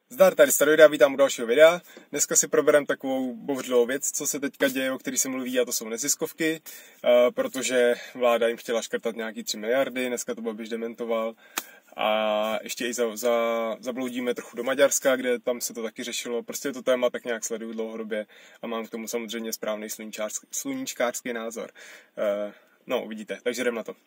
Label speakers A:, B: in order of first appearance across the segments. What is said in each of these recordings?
A: Zdar, tady Staroida, vítám u dalšího videa. Dneska si probereme takovou bouřlivou věc, co se teďka děje, o který se mluví, a to jsou neziskovky, protože vláda jim chtěla škrtat nějaký 3 miliardy, dneska to Babiš dementoval. A ještě i zabloudíme trochu do Maďarska, kde tam se to taky řešilo. Prostě to téma tak nějak sleduju dlouhodobě a mám k tomu samozřejmě správný sluníčkářský názor. No, uvidíte, takže jdem na to.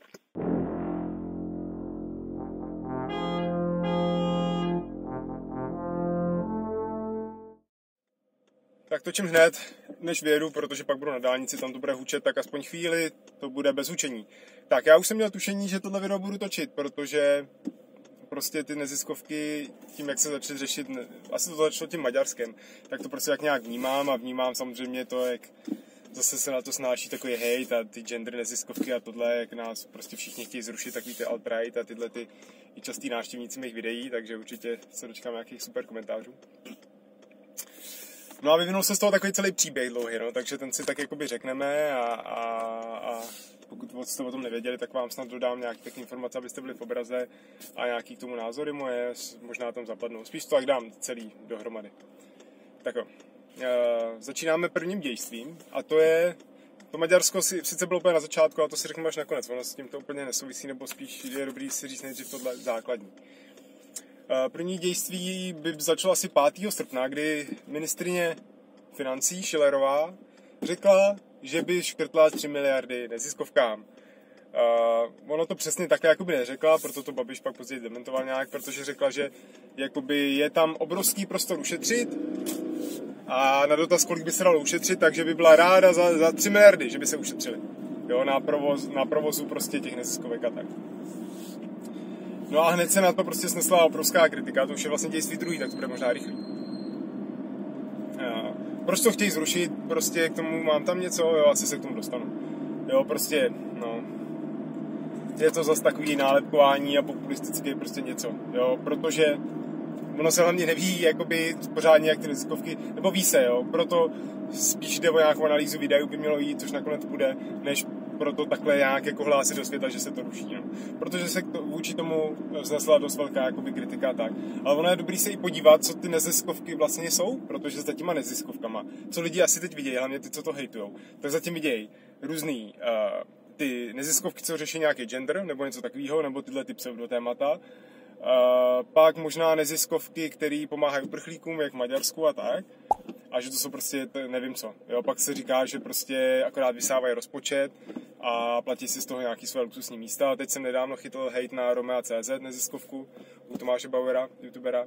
A: Tak točím hned, než vyjedu, protože pak budu na dálnici, tam to bude hučet, tak aspoň chvíli to bude bez hučení. Tak já už jsem měl tušení, že tohle video budu točit, protože prostě ty neziskovky, tím jak se začaly řešit, asi to začalo tím Maďarskem, tak to prostě jak nějak vnímám a vnímám samozřejmě to, jak zase se na to snáší takový hejt a ty gender neziskovky a tohle, jak nás prostě všichni chtějí zrušit, takový ty alt-right a tyhle ty i častý návštěvníci mých videí, takže určitě se dočkám nějakých super komentářů. No a vyvinul se z toho takový celý příběh dlouhý, no, takže ten si tak jakoby řekneme a pokud jste o tom nevěděli, tak vám snad dodám nějaké tak informace, abyste byli v obraze a nějaký k tomu názory moje, možná tam zapadnou. Spíš to tak dám celý dohromady. Tak jo, začínáme prvním dějstvím a to je, to Maďarsko sice bylo úplně na začátku, ale to si řekneme až nakonec, ono s tím to úplně nesouvisí, nebo spíš je dobrý si říct nejdřív tohle základní. První dějství by začalo asi 5. srpna, kdy ministryně financí Schillerová řekla, že by škrtla 3 miliardy neziskovkám. Ono to přesně takhle jakoby neřekla, proto to Babiš pak později dementoval nějak, protože řekla, že jakoby je tam obrovský prostor ušetřit a na dotaz, kolik by se dalo ušetřit, takže by byla ráda za 3 miliardy, že by se ušetřili. Jo, na provozu prostě těch neziskovek a tak. No a hned se na to prostě snesla obrovská kritika, to už je vlastně dějství druhý, tak to bude možná rychlý. Proč to chtějí zrušit, prostě k tomu mám tam něco, jo, asi se k tomu dostanu. Jo, prostě, no, je to zase takový nálepkování a populistický prostě něco, jo, protože ono se hlavně neví, jakoby pořádně jak ty neziskovky, nebo ví se, jo, proto spíš jde o nějakou analýzu videů by mělo jít, což nakonec bude, než proto takhle nějak jako hlásit do světa, že se to ruší. No. Protože se vůči tomu vznesla dost velká jakoby, kritika tak. Ale ono je dobrý se i podívat, co ty neziskovky vlastně jsou, protože za těma neziskovkama, co lidi asi teď vidějí, hlavně ty, co to hejtujou, tak zatím vidějí různý ty neziskovky, co řeší nějaký gender, nebo něco takového, nebo tyhle ty pseudotémata. Pak možná neziskovky, které pomáhají uprchlíkům, jak v Maďarsku a tak. A že to jsou prostě, nevím co. Jo, pak se říká, že prostě akorát vysávají rozpočet a platí si z toho nějaký své luxusní místa. Teď jsem nedávno chytl hejt na Romea.cz neziskovku u Tomáše Bauera, youtubera.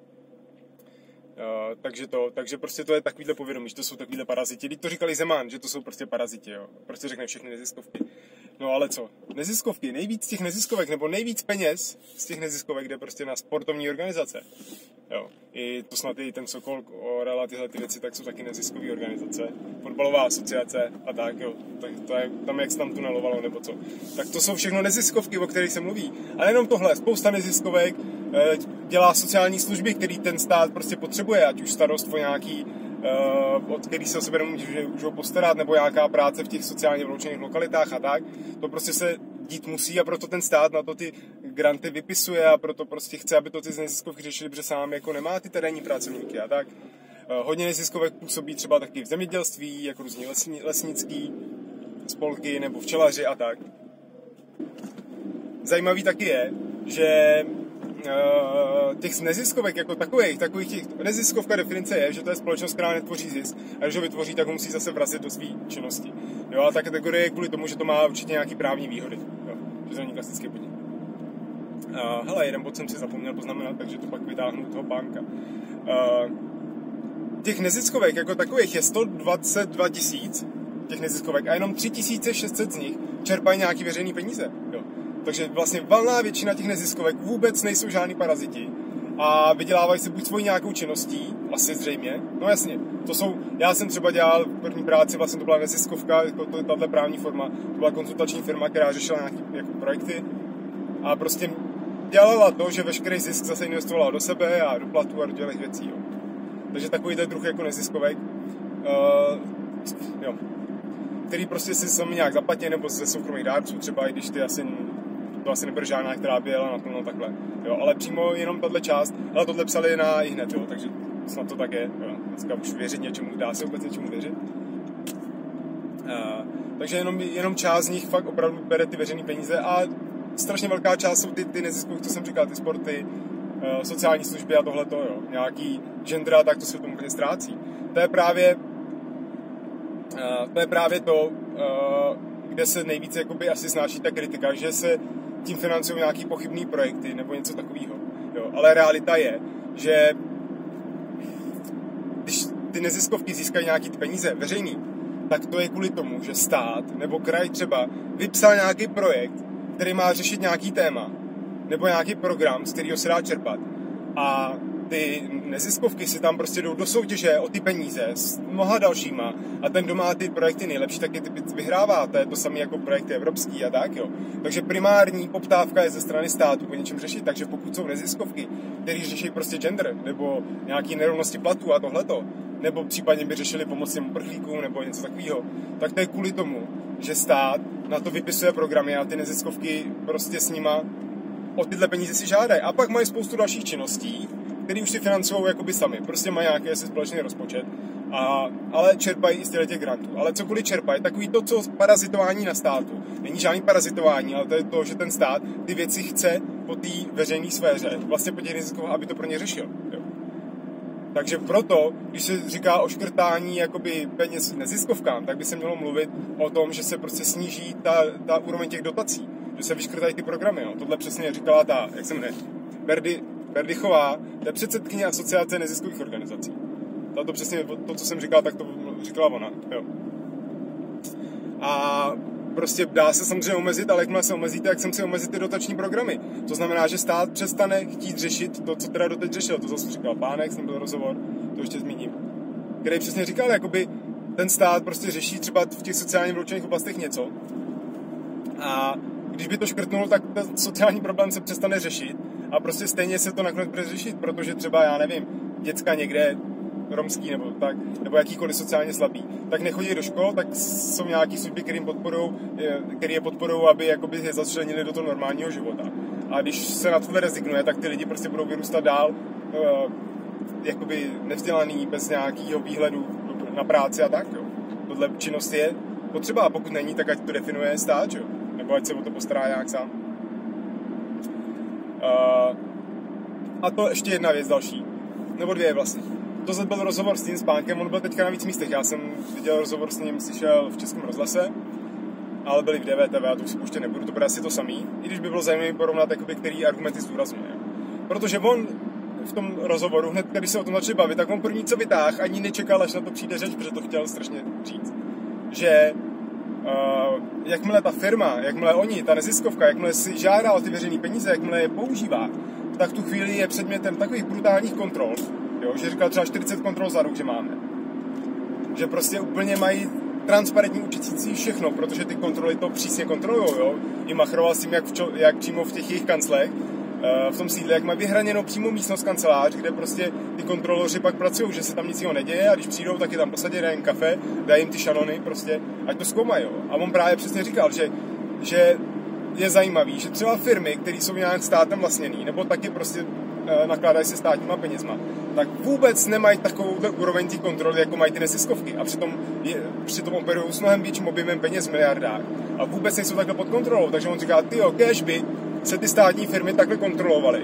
A: Takže prostě to je takovýhle povědomí, že to jsou takovýhle paraziti. Teď to říkali Zeman, že to jsou prostě paraziti, jo. Prostě řekne všechny neziskovky. No ale co? Neziskovky, nejvíc těch neziskovek, nebo nejvíc peněz z těch neziskovek jde prostě na sportovní organizace. Jo. I to snad i ten Sokol, Orela, tyhle ty věci, tak jsou taky neziskové organizace. Fotbalová asociace a tak, jo. Tak to je tam, jak se tam tunelovalo, nebo co. Tak to jsou všechno neziskovky, o kterých se mluví. A nejenom tohle, spousta neziskovek dělá sociální služby, který ten stát prostě potřebuje, ať už starost o nějaký, od který se o sebe nemůžou postarat, nebo nějaká práce v těch sociálně vyloučených lokalitách a tak. To prostě se dít musí a proto ten stát na to ty granty vypisuje a proto prostě chce, aby to ty neziskovky řešili, protože sám jako nemá ty terénní pracovníky a tak. Hodně neziskovek působí třeba taky v zemědělství, jako různí lesnický spolky nebo včelaři a tak. Zajímavý taky je, že těch neziskovek jako takových těch neziskovka definice je, že to je společnost, která netvoří zisk a když ho vytvoří, tak ho musí zase vrazit do své činnosti. Jo, a ta kategorie je kvůli tomu, že to má určitě nějaký právní výhody. Jo, že to není klasický podnik. Hele, jeden bod jsem si zapomněl poznamenat, takže to pak vytáhnu toho pánka. Těch neziskovek jako takových je 122 000 těch neziskovek a jenom 3600 z nich čerpají nějaký veřejný peníze. Jo. Takže vlastně valná většina těch neziskovek vůbec nejsou žádný paraziti a vydělávají se buď svojí nějakou činností, asi zřejmě, no jasně, to jsou, já jsem třeba dělal v první práci, vlastně to byla neziskovka, jako tato právní forma, to byla konzultační firma, která řešila nějaké jako projekty a prostě dělala to, že veškerý zisk zase investovala do sebe a do platu a do těchto věcí, jo. Takže takovýhle druh jako neziskovek, jo, který prostě si sami nějak zaplatí, nebo ze soukromých dárců, třeba i když ty asi to asi nebude žádná, která by jela naplno takhle. Jo, ale přímo jenom tahle část, ale tohle psali na ihned, jo, takže snad to tak je. Jo. Dneska už věřit něčemu, dá se vůbec něčemu věřit. Takže jenom část z nich fakt opravdu bere ty veřejné peníze a strašně velká část jsou ty neziskovky, co jsem říkal, ty sporty, sociální služby a tohleto, jo. Nějaký gender a tak, to se tomu úplně ztrácí. To je právě to, kde se nejvíce jakoby asi snáší ta kritika, že se tím financují nějaký pochybný projekty nebo něco takového. Jo. Ale realita je, že když ty neziskovky získají nějaký ty peníze veřejný, tak to je kvůli tomu, že stát nebo kraj třeba vypsal nějaký projekt, který má řešit nějaký téma nebo nějaký program, z kterého se dá čerpat. A ty neziskovky si tam prostě jdou do soutěže o ty peníze s mnoha dalšíma a ten, kdo má ty projekty nejlepší, tak je vyhrává. To je to samé jako projekty evropský a tak, jo. Takže primární poptávka je ze strany státu po něčem řešit, takže pokud jsou neziskovky, které řeší prostě gender nebo nějaký nerovnosti platů a tohleto, nebo případně by řešili pomoc těm uprchlíkům nebo něco takového, tak to je kvůli tomu, že stát na to vypisuje programy a ty neziskovky prostě s nima o tyhle peníze si žádají. A pak mají spoustu dalších činností, které už si financují jakoby sami. Prostě mají nějaký asi společný rozpočet, ale čerpají i z těch grantů. Ale cokoliv čerpají, takový to, co parazitování na státu. Není žádný parazitování, ale to je to, že ten stát ty věci chce po té veřejné sféře, vlastně po těch neziskovkách, aby to pro ně řešil. Jo. Takže proto, když se říká o škrtání jakoby peněz neziskovkám, tak by se mělo mluvit o tom, že se prostě sníží ta úroveň těch dotací, že se vyškrtají ty programy. Jo. Tohle přesně říkala jak se jmenuje, Berdychová, to je předsedkyně asociace neziskových organizací. To přesně to, co jsem říkal, tak to říkala ona. Jo. A prostě dá se samozřejmě omezit, ale jakmile se omezíte, jak jsem si omezit ty dotační programy. To znamená, že stát přestane chtít řešit to, co teda doteď řešil. To zase říkal Pánek, s ním byl rozhovor, to ještě zmíním. Který přesně říkal, jakoby ten stát prostě řeší třeba v těch sociálně vyloučených oblastech něco. A když by to škrtnul, tak ten sociální problém se přestane řešit a prostě stejně se to nakonec bude řešit, protože třeba, já nevím, děcka někde romský nebo tak, nebo jakýkoliv sociálně slabý, tak nechodí do škol, tak jsou nějaký služby, které je podporují, aby jakoby je začlenili do toho normálního života. A když se na tohle rezignuje, tak ty lidi prostě budou vyrůstat dál jakoby nevzdělaný, bez nějakého výhledu na práci a tak, jo. Tohle činnost je potřeba, a pokud není, tak ať to definuje stát, jo. Nebo ať se o to postará nějak sám. A to ještě jedna věc další. Nebo dvě vlastně. To byl rozhovor s tím Spánkem, on byl teďka na víc místech. Já jsem viděl rozhovor s ním, slyšel v Českém rozhlase, ale byli v DVTV, a to už si pouštět nebudu, to bude asi to samý. I když by bylo zajímavé porovnat, jakoby, který argumenty zdůrazňuje. Protože on v tom rozhovoru, hned když se o tom začali bavit, tak on první co vytáhl, ani nečekal, až na to přijde řeč, protože to chtěl strašně říct. Že jakmile ta firma, jakmile oni, ta neziskovka, jakmile si žádá o ty veřejné peníze, jakmile je používá, tak tu chvíli je předmětem takových brutálních kontrol, jo, že říkal třeba 40 kontrol za rok, že máme. Že prostě úplně mají transparentní účetnictví všechno, protože ty kontroly to přísně kontrolujou, jo. I machroval s tím, jak přímo v těch jejich kanclech, v tom sídle, jak mají vyhraněnou přímo místnost kancelář, kde prostě ty kontroloři pak pracují, že se tam nic jiného neděje a když přijdou, tak je tam posadí, dají jim kafe, dají jim ty šanony, prostě, ať to zkoumají, jo. A on právě přesně říkal, že je zajímavý, že třeba firmy, které jsou nějak státem vlastněný, nebo taky prostě nakládají se státníma penězma, tak vůbec nemají takovou úroveň té kontroly, jako mají ty neziskovky. A přitom operují s mnohem větším objemem peněz v miliardách. A vůbec nejsou takhle pod kontrolou. Takže on říká, kéž by se ty státní firmy takhle kontrolovaly.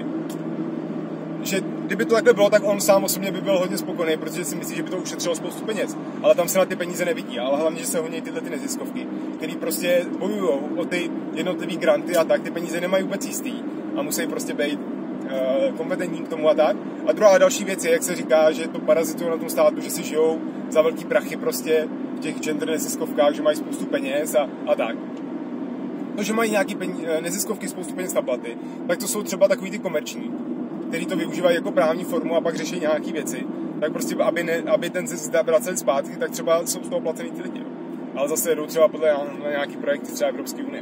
A: Že kdyby to takhle bylo, tak on sám osobně by byl hodně spokojený, protože si myslí, že by to ušetřilo spoustu peněz. Ale tam se na ty peníze nevidí. Ale hlavně, že se honí tyhle ty neziskovky, které prostě bojují o ty jednotlivé granty a tak, ty peníze nemají vůbec jistý a musí prostě být kompetentní k tomu a tak. A druhá další věc je, jak se říká, že to parazitují na tom státu, že si žijou za velký prachy prostě v těch gender neziskovkách, že mají spoustu peněz a tak. To, že mají nějaký neziskovky, spoustu peněz na platy, tak to jsou třeba takový ty komerční, který to využívají jako právní formu a pak řeší nějaký věci. Tak prostě, aby ten zisk vraceli zpátky, tak třeba jsou z toho placený ty lidi. Ale zase jdou třeba podle na nějaký projekty třeba Evropské unie.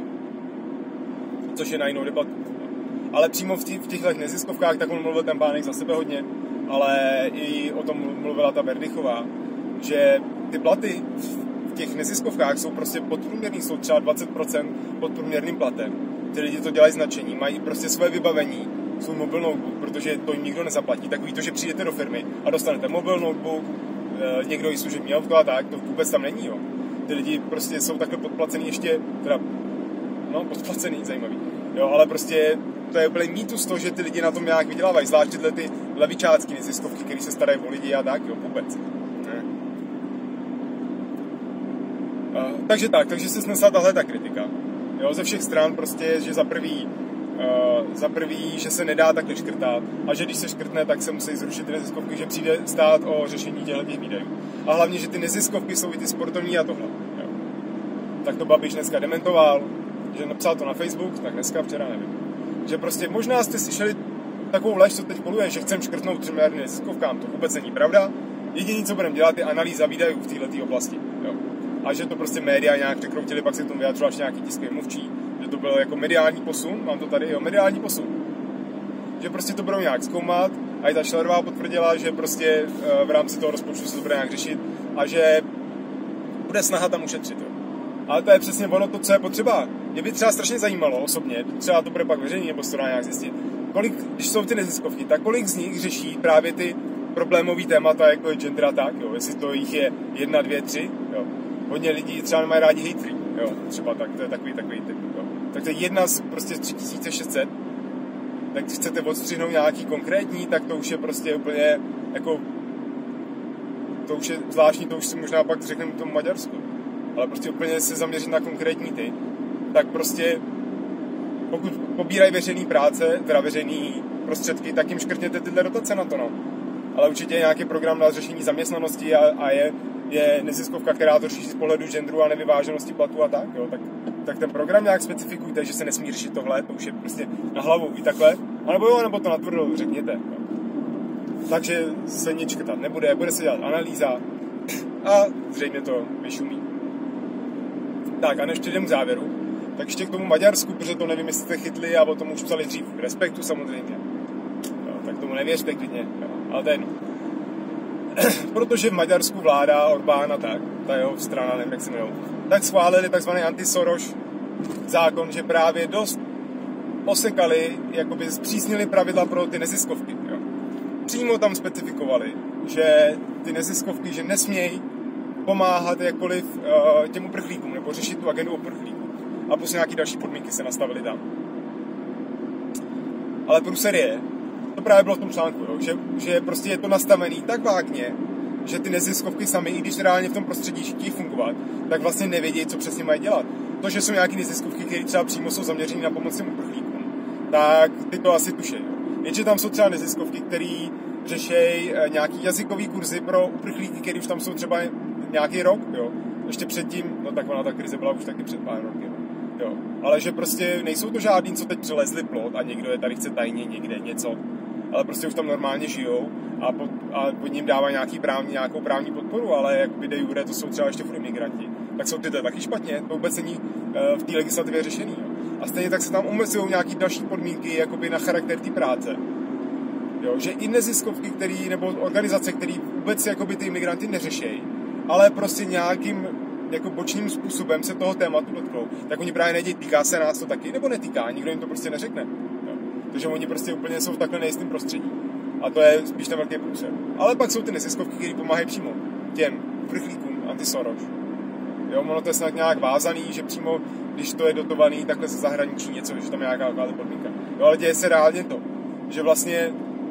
A: Což je na jinou debatu. Ale přímo v těchto neziskovkách, tak on mluvil ten Pánek za sebe hodně, ale i o tom mluvila ta Berdychová, že ty platy v těch neziskovkách jsou prostě podprůměrný, jsou třeba 20% podprůměrným platem, ty lidi to dělají značení, mají prostě své vybavení, svůj mobil notebook, protože to jim nikdo nezaplatí, tak ví to, že přijdete do firmy a dostanete mobil notebook, někdo i služební auto a tak, to vůbec tam není, jo. Ty lidi prostě jsou takhle podplacený ještě, teda, no, podplacený, zajímavý, jo, ale prostě to je úplně mýtus to, že ty lidi na tom nějak vydělávají, zvlášť tyhle ty levičácký neziskovky, který se starají o lidi a tak, jo, vůbec. Ne. Takže se snesla tahle ta kritika, jo, ze všech stran prostě, že za prvý, že se nedá takhle škrtat a že když se škrtne, tak se musí zrušit ty neziskovky, že přijde stát o řešení těchto výdajů. A hlavně, že ty neziskovky jsou i ty sportovní a tohle. Jo. Tak to Babiš dneska dementoval, že napsal to na Facebook, tak dneska, včera nevím. Že prostě možná jste slyšeli takovou lež, co teď koluje, že chcem škrtnout 3 miliardy neziskovkám, to vůbec není pravda. Jediné, co budeme dělat, je analýza výdajů v této oblasti. Jo. A že to prostě média nějak překroutili, pak se k tomu vyjádřil až nějaký tiskový mluvčí, že to byl jako mediální posun, mám to tady, jo, mediální posun. Že prostě to budou nějak zkoumat a i ta Schillerová potvrdila, že prostě v rámci toho rozpočtu se to bude nějak řešit a že bude snaha tam ušetřit. Jo. Ale to je přesně ono to, co je potřeba. Mě by třeba strašně zajímalo osobně, třeba to bude pak veřejně, nebo se to dá nějak zjistit, když jsou ty neziskovky, tak kolik z nich řeší právě ty problémový témata, jako je gender a tak, jo, jestli to jich je 1, 2, 3, jo. Hodně lidí třeba nemají rádi hate-free, jo, třeba tak, to je takový typ, jo. Tak to je jedna z prostě 3600, tak když chcete odstřihnout nějaký konkrétní, tak to už je prostě úplně, jako, to už je zvláštní, to už si možná pak řekneme tomu Maďarsku, ale prostě úplně se zaměřit na konkrétní ty, tak prostě, pokud pobírají veřejný práce, teda veřejný prostředky, tak jim škrtněte tyhle dotace na to, no. Ale určitě je nějaký program na řešení zaměstnanosti a je neziskovka, která to řeší z pohledu genderu a nevyváženosti platu a tak, jo, tak ten program nějak specifikujte, že se nesmí řešit tohle, to už je prostě na hlavu i takhle, nebo to natvrdo řekněte, jo. Takže se nic škrtat nebude, bude se dělat analýza a zřejmě to vyšumí. Tak a než přijdem k závěru, tak ještě k tomu Maďarsku, protože to nevím, jestli jste chytli a o tom už psali dřív, Respektu samozřejmě, jo, tak tomu nevěřte klidně, jo, ale to je jedno. Protože v Maďarsku vláda Orbán a tak, ta jeho strana, nevím, jak se jmenuje, tak schválili takzvaný anti-Soros zákon, že právě dost osekali, jakoby zpřísnili pravidla pro ty neziskovky. Jo. Přímo tam specifikovali, že ty neziskovky, že nesmějí pomáhat jakkoliv těm uprchlíkům, nebo řešit tu agendu uprchlíků. A plus nějaký další podmínky se nastavily tam. Ale průser je, to právě bylo v tom článku, jo, že prostě je to nastavený tak vágně, že ty neziskovky sami, i když reálně v tom prostředí chtějí fungovat, tak vlastně nevědí, co přesně mají dělat. To, že jsou nějaké neziskovky, které třeba přímo jsou zaměřené na pomoc těm uprchlíkům, tak ty to asi tuší. Jenže tam jsou třeba neziskovky, které řešejí nějaký jazykový kurzy pro uprchlíky, který už tam jsou třeba nějaký rok, jo. Ještě předtím, no tak ona ta krize byla už taky před pár roky, jo. Ale že prostě nejsou to žádný, co teď přelezli plot a někdo je tady chce tajně někde něco, ale prostě už tam normálně žijou a pod ním dává nějakou právní podporu, ale jakoby de jure to jsou třeba ještě furt migranti. Tak jsou tyhle taky špatně, to vůbec není v té legislativě řešený. Jo. A stejně tak se tam omezují nějaké další podmínky jakoby na charakter té práce. Jo, že i neziskovky, nebo organizace, které vůbec jakoby ty imigranty neřešejí, ale prostě nějakým jako bočním způsobem se toho tématu dotknou, tak oni právě nedějí, týká se nás to taky, nebo netýká, nikdo jim to prostě neřekne. Jo. Takže oni prostě úplně jsou v takhle nejistém prostředí. A to je spíš ten velký průser. Ale pak jsou ty neziskovky, které pomáhají přímo těm uprchlíkům, anti-Soros. Jo, ono to je snad nějak vázaný, že přímo, když to je dotovaný takhle ze zahraničí něco, že tam je nějaká podmínka. Jo, ale děje se reálně to, že vlastně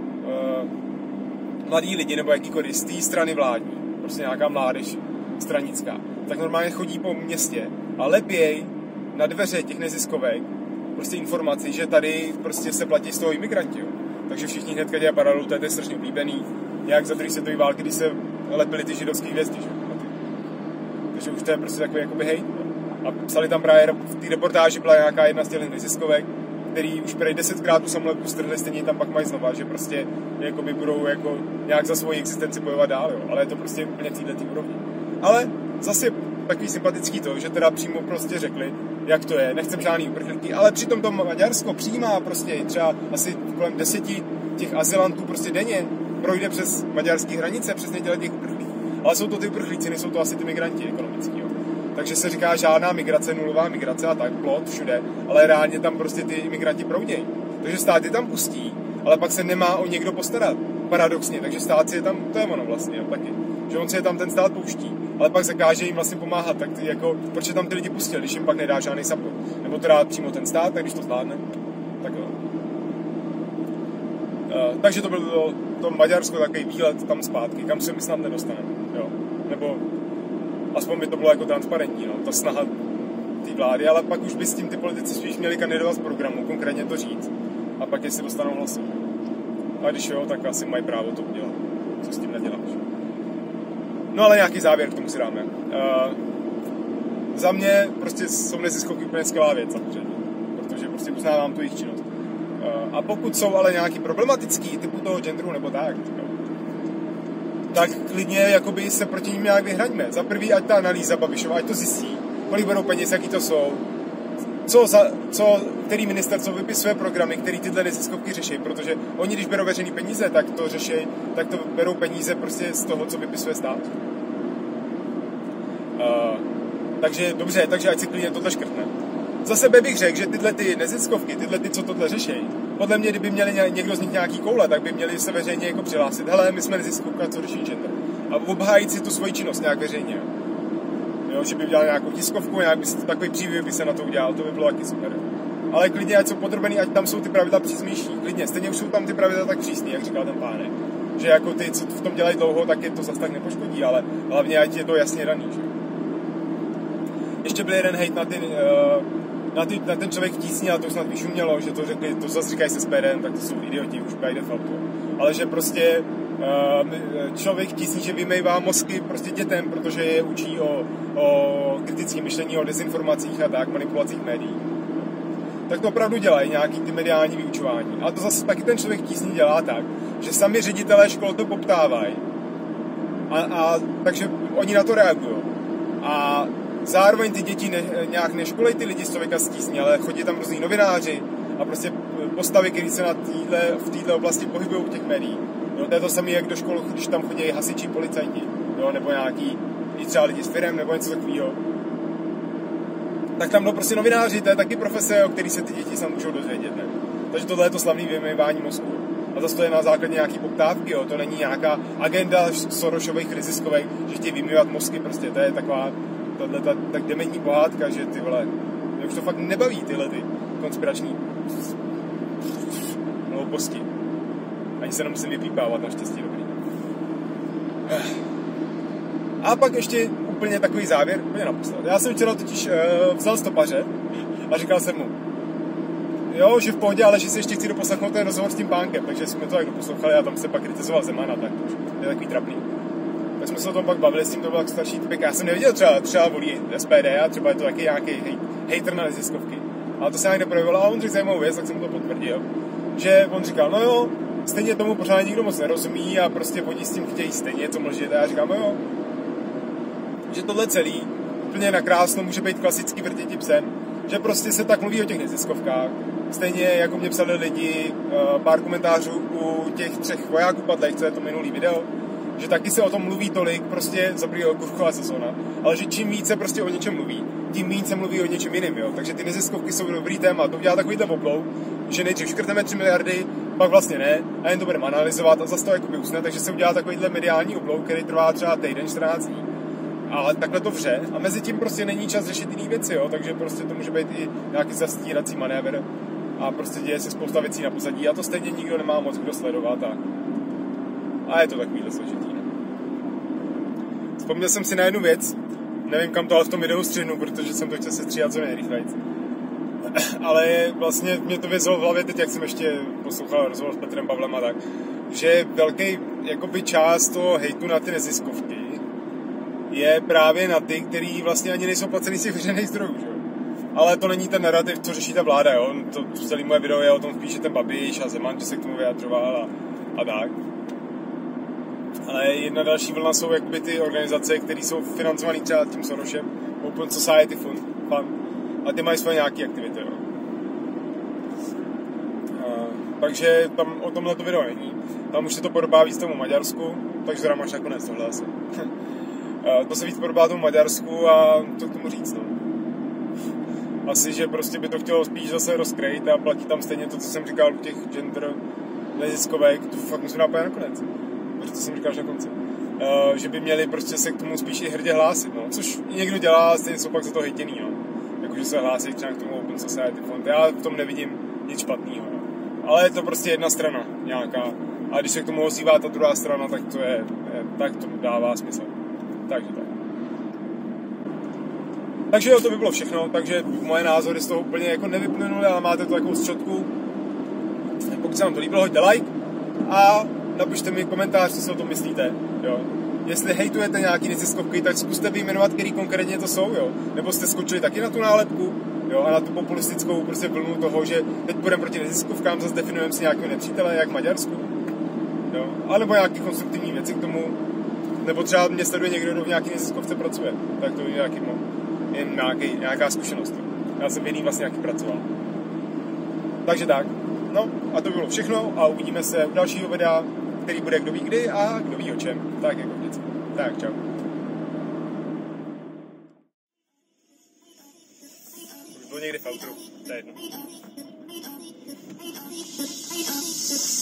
A: mladí lidi, nebo jakýkoliv z té strany vládní, prostě nějaká mládež stranická, tak normálně chodí po městě a lepěj na dveře těch neziskovek prostě informaci, že tady prostě se platí z toho imigranti, jo. Takže všichni hnedka dělají paralelu, to je strašně oblíbený, jak za druhé světové války, když se lepily ty židovské hvězdy, že? Takže už to je prostě takový jakoby hejt. A psali tam právě, v té reportáži byla nějaká jedna z těch neziskovek, který už prej 10krát tu samolepku strhli, stejně tam pak mají znova, že prostě jakoby budou jako nějak za svoji existenci bojovat dál, jo. Ale je to prostě úplně v této úrovni. Ale zase takový sympatický to, že teda přímo prostě řekli, jak to je, nechcem žádný uprchlíky, ale přitom to Maďarsko přijímá prostě třeba asi kolem 10 těch azylantů prostě denně projde přes maďarské hranice, přesně těch uprchlíků. Ale jsou to ty uprchlíci, nejsou to asi ty migranti ekonomický, jo. Takže se říká žádná migrace, nulová migrace a tak, plot všude, ale reálně tam prostě ty imigranti proudějí. Takže stát je tam pustí, ale pak se nemá o někdo postarat. Paradoxně, takže stát si je tam, to je ono vlastně, taky. Že on si je tam ten stát pouští, ale pak zakáže jim vlastně pomáhat, tak ty jako, proč je tam ty lidi pustil, když jim pak nedá žádný support. Nebo to dá přímo ten stát, tak když to zvládne, tak jo. Takže to bylo to Maďarsko, takový výlet tam zpátky, kam se my snad nedostaneme, jo. Nebo aspoň by to bylo jako transparentní, no, ta snaha té vlády, ale pak už by s tím ty politici spíš měli kandidovat z programu, konkrétně to říct, a pak jestli dostanou hlasy. A když jo, tak asi mají právo to udělat, co s tím neděláš. No ale nějaký závěr k tomu si dáme. Za mě prostě jsou neziskovky úplně skvělá věc, samozřejmě, protože prostě uznávám tu jejich činnost. A pokud jsou ale nějaký problematický, typu toho genderu nebo tak, tak klidně jakoby se proti ním nějak vyhraňme. Za prvý, ať ta analýza Babišova, ať to zjistí, kolik berou peněz, jaký to jsou, který ministerstvo vypisuje programy, který tyhle neziskovky řeší, protože oni, když berou veřejný peníze, tak to řeší, tak to berou peníze prostě z toho, co vypisuje stát. Takže dobře, takže ať si klidně tohle škrtne. Za sebe bych řekl, že tyhle ty neziskovky, tyhle ty, co tohle řeší, podle mě, kdyby měli někdo z nich nějaký koule, tak by měli se veřejně jako přihlásit. Hele, my jsme neziskovka, co řeší gender. A obhájit si tu svoji činnost nějak veřejně. Jo, že by udělal nějakou tiskovku, nějak by se, takový příběh by se na to udělal, to by bylo taky super. Ale klidně, ať jsou podrobený, ať tam jsou ty pravidla přísnější. Klidně, stejně už jsou tam ty pravidla tak přísný, jak říkal ten pánek. Že jako ty, co v tom dělají dlouho, tak je to zase tak nepoškodí, ale hlavně ať je to jasně daný. Že? Ještě byl jeden hejt na ten člověk v tísni, a to snad vyšumělo, že to řekli, to zase říkají se SPD, tak to jsou idioti už by default. Ale že prostě člověk v tísni, že vymejvá mozky prostě dětem, protože je učí o kritickém myšlení, o dezinformacích a tak, manipulacích médií. Tak to opravdu dělají nějaký ty mediální vyučování. A to zase taky ten člověk v tísni dělá tak, že sami ředitelé škol to poptávají. Takže oni na to reagují. A zároveň ty děti nějak neškolej ty lidi z člověka z tísní, ale chodí tam různý novináři a prostě postavy, které se v této oblasti pohybují v těch médiích. No, to je to samé, jak do škol, když tam chodí hasiči, policajti, jo, nebo nějaký i třeba lidi s firem, nebo něco takového. Tak tam prostě novináři, to je taky profese, o který se ty děti sam můžou dozvědět, ne? Takže tohle je to slavný vymývání mozku. A zase to je na základě nějaký poptávky, jo, to není nějaká agenda Sorosových neziskovek, že chtějí vymývat mozky, prostě to je taková tak dementní pohádka, že ty vole, mě už to fakt nebaví tyhle ty konspirační hlouposti. Ani se nemusím vypípávat, naštěstí dobrý. A pak ještě úplně takový závěr, úplně naposled. Já jsem včera totiž vzal stopaře a říkal jsem mu, jo, že v pohodě, ale že si ještě chci doposlechnout ten rozhovor s tím pánkem, takže jsme to tak doposlouchali a tam se pak kritizoval Zemana, tak to je takový trapný. Tak jsme se o tom pak bavili, s tím to byl starší typek. Já jsem neviděl, třeba volí SPD a třeba je to taky nějaký hejter na neziskovky. Ale to se nějak neprojevilo a on řekl zajímavou věc, tak jsem to potvrdil. Že on říkal, no jo, stejně tomu pořád nikdo moc nerozumí a prostě oni s tím chtějí stejně to mlžit. A já říkám, no jo, že tohle celý úplně nakrásno může být klasický vrtěti psem. Že prostě se tak mluví o těch neziskovkách. Stejně jako mě psali lidi pár komentářů u těch 3 vojáků padlých, co je to minulý video, že taky se o tom mluví tolik, prostě za první ogurková sezóna, ale že čím více prostě o něčem mluví, tím méně se mluví o něčem jiném, jo. Takže ty neziskovky jsou dobrý téma, to udělá takovýhle oblou, že nejdřív škrtneme 3 miliardy, pak vlastně ne, a jen to budeme analyzovat a zase to jakoby usne, takže se udělá takovýhle mediální oblou, který trvá třeba týden, 14 dní. Ale takhle to vře a mezi tím prostě není čas řešit jiné věci, jo, takže prostě to může být i nějaký zastírací manévr a prostě děje se spousta věcí na pozadí a to stejně nikdo nemá moc kdo sledovat a je to takovýhle složitý. Vzpomněl jsem si na jednu věc, nevím kam to ale v tom videu střihnu, protože jsem to chtěl sestříhat co nejrychleji. Ale vlastně mě to vězlo v hlavě teď, jak jsem ještě poslouchal rozhovor s Petrem Pavlem a tak, že velký jakoby část toho hejtu na ty neziskovky je právě na ty, který vlastně ani nejsou placení z těch veřejných zdrojů, že? Ale to není ten narrativ, co řeší ta vláda, jo? To celé moje video je o tom spíše ten Babiš a Zeman, že se k tomu vyjadřoval a tak. Ale jedna další vlna jsou jakoby ty organizace, které jsou financované třeba tím Sorosem, Open Society Fund, a ty mají svoje nějaké aktivity, jo. Takže tam o tomhle to video není. Tam už se to podobá víc tomu Maďarsku, takže teda máš nakonec tohle asi. To se víc podobá tomu Maďarsku a co k tomu říct, no. Asi, že prostě by to chtělo spíš zase rozkrejt a platí tam stejně to, co jsem říkal u těch gender neziskovek, to fakt musím nápadit nakonec, protože to jsem říkal až na konci. Že by měli prostě se k tomu spíš i hrdě hlásit, no. Což i někdo dělá, stejně jsou pak za to hejtěný, no. Jakože se hlásí třeba k tomu Open Society Fund. Já v tom nevidím nic špatného, no. Ale je to prostě jedna strana nějaká. A když se k tomu ozývá ta druhá strana, tak tak to dává smysl. Takže tak. Takže jo, to by bylo všechno, takže moje názory z toho úplně jako nevyplynuly, ale máte to takovou zčotku. Pokud se vám to líbilo, hoďte like a napište mi komentář, co si o tom myslíte, jo. Jestli hejtujete nějaký neziskovky, tak zkuste vyjmenovat, který konkrétně to jsou, jo. Nebo jste skočili taky na tu nálepku, jo, a na tu populistickou prostě vlnu toho, že teď půjdeme proti neziskovkám, zase definujeme si nějakého nepřítele, jak v Maďarsku, jo. A nebo nějaký konstruktivní věci k tomu, nebo třeba mě sleduje někdo, kdo v nějaký neziskovce pracuje, tak to je nějaká zkušenost. Já jsem v jiný vlastně nějaký pracoval. Takže tak. No a to by bylo všechno a uvidíme se u dalšího videa, který bude kdo ví kdy a kdo ví o čem. Tak jako vždycky. Tak čau. Už bylo někdy v outru, to je jedno.